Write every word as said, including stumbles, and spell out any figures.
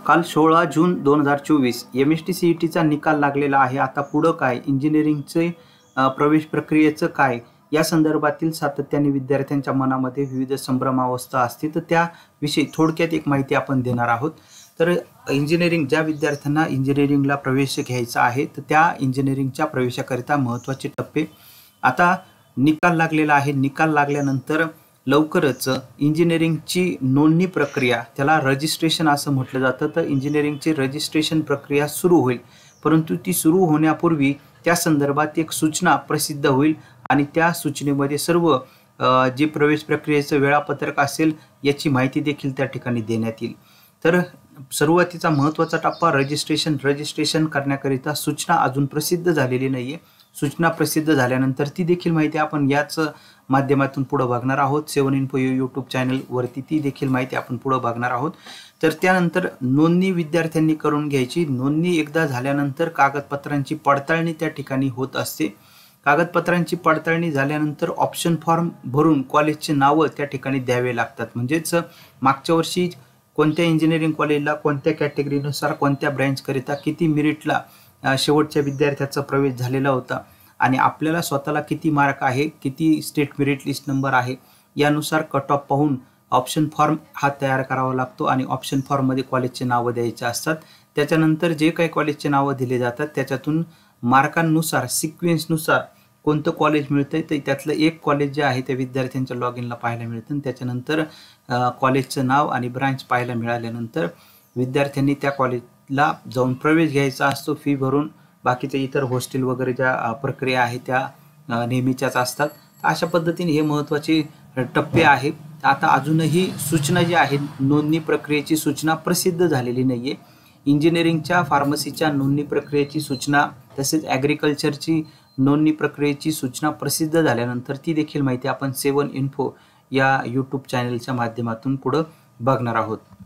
काल सोळा जून दोन हजार चोवीस M S T C E टीचा निकाल लागलेला आहे. आता पुढं काय, इंजिनिअरिंगचे प्रवेश प्रक्रियेचं काय, या संदर्भातील सातत्याने विद्यार्थ्यांच्या मनामध्ये विविध संभ्रमावस्था असते. तर त्याविषयी थोडक्यात एक माहिती आपण देणार आहोत. तर इंजिनिअरिंग ज्या विद्यार्थ्यांना इंजिनिअरिंगला प्रवेश घ्यायचा आहे, तर त्या इंजिनिअरिंगच्या प्रवेशाकरिता महत्त्वाचे टप्पे आता निकाल लागलेला आहे. निकाल लागल्यानंतर लवकरच इंजिनिअरिंगची नोंदणी प्रक्रिया, त्याला रजिस्ट्रेशन असं म्हटलं जातं, तर इंजिनिअरिंगची रजिस्ट्रेशन प्रक्रिया सुरू होईल. परंतु ती सुरू होण्यापूर्वी त्या संदर्भात एक सूचना प्रसिद्ध होईल आणि त्या सूचनेमध्ये सर्व जे प्रवेश प्रक्रियेचं वेळापत्रक असेल याची माहिती देखील त्या ठिकाणी देण्यात येईल. तर सुरुवातीचा महत्त्वाचा टप्पा रजिस्ट्रेशन रजिस्ट्रेशन करण्याकरिता सूचना अजून प्रसिद्ध झालेली नाही आहे. सूचना प्रसिद्ध झाल्यानंतर ती देखील माहिती आपण याच माध्यमातून पुढे बघणार आहोत. सेवन इन्फो यूट्यूब चॅनलवरती ती देखील माहिती आपण पुढे बघणार आहोत. तर त्यानंतर नोंदणी विद्यार्थ्यांनी करून घ्यायची. नोंदणी एकदा झाल्यानंतर कागदपत्रांची पडताळणी त्या ठिकाणी होत असते. कागदपत्रांची पडताळणी झाल्यानंतर ऑप्शन फॉर्म भरून कॉलेजचे नावं त्या ठिकाणी द्यावे लागतात. म्हणजेच मागच्या वर्षी कोणत्या इंजिनिअरिंग कॉलेजला कोणत्या कॅटेगरीनुसार कोणत्या ब्रँचकरिता किती मेरिटला शेवटच्या विद्यार्थ्याचा प्रवेश झालेला होता आणि आपल्याला स्वतःला किती मार्क आहे, किती स्टेट मेरिट लिस्ट नंबर आहे, यानुसार कट ऑफ पाहून ऑप्शन फॉर्म हा तयार करावा लागतो आणि ऑप्शन फॉर्ममध्ये कॉलेजचे नावं द्यायचे असतात. त्याच्यानंतर जे काही कॉलेजचे नावं दिले जातात त्याच्यातून मार्कांनुसार सिक्वेन्सनुसार कोणतं कॉलेज मिळतंय तर त्यातलं एक कॉलेज जे आहे त्या विद्यार्थ्यांच्या लॉग इनला पाहायला मिळतं. त्याच्यानंतर कॉलेजचं नाव आणि ब्रांच पाहायला मिळाल्यानंतर विद्यार्थ्यांनी त्या कॉलेजला जाऊन प्रवेश घ्यायचा असतो फी भरून. बाकीच्या इतर हॉस्टेल वगैरे ज्या प्रक्रिया आहेत त्या नेहमीच्याच असतात. अशा पद्धतीने हे महत्त्वाचे टप्पे आहेत. आता अजूनही सूचना जी आहे, नोंदणी प्रक्रियेची सूचना प्रसिद्ध झालेली नाही आहे. इंजिनिअरिंगच्या फार्मसीच्या नोंदणी प्रक्रियेची सूचना तसेच ॲग्रिकल्चरची नोंदणी प्रक्रियेची सूचना प्रसिद्ध झाल्यानंतर ती देखील माहिती आपण सेवन इन्फो या यूट्यूब चॅनलच्या माध्यमातून पुढं बघणार आहोत.